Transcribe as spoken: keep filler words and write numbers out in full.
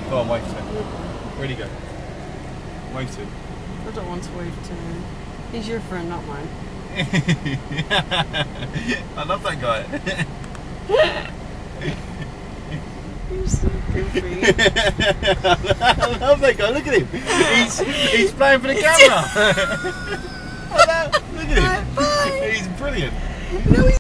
Go on, wave to him. Where'd he go? Wave to him. I don't want to wave to him. He's your friend, not mine. I love that guy. You're so goofy. I love that guy. Look at him. He's he's playing for the camera. Look at him. Bye. He's brilliant. No, he's